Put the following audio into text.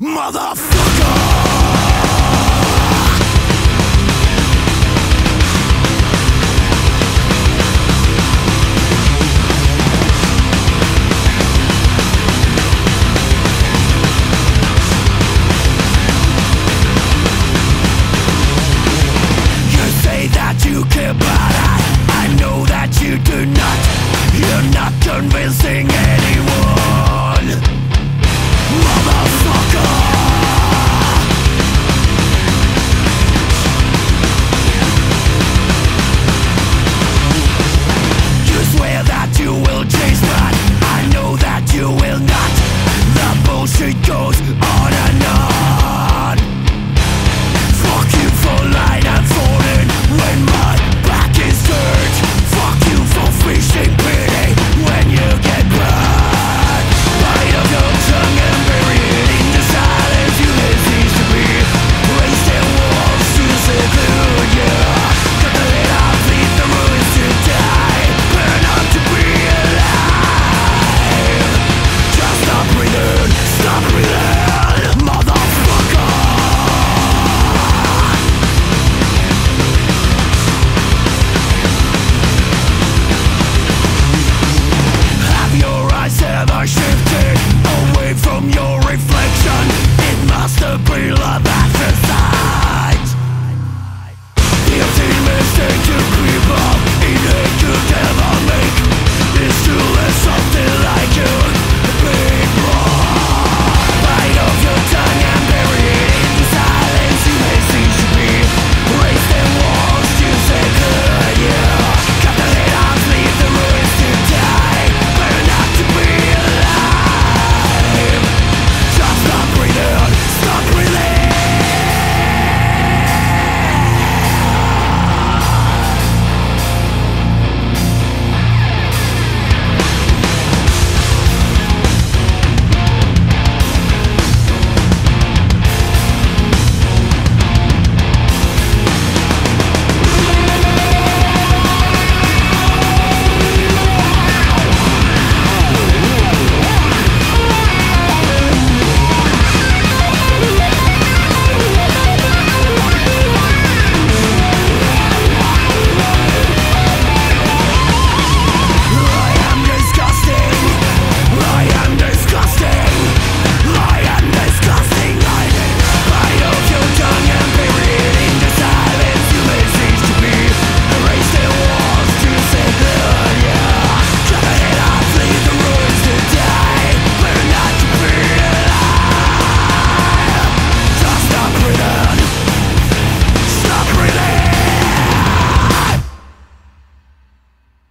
Convincing anyone, motherfucker. You swear that you will change, but I know that you will not. The bullshit goes on and on. Fuck you for lying and falling when my back is turned. Fuck you for fishing pity when you get burned. Bite of your tongue and bury it in the silence. You cease to be placed in walls to seclude you. Cut the lid off, leave the ruins to die. Burn up to be alive. Just stop breathing, stop breathing.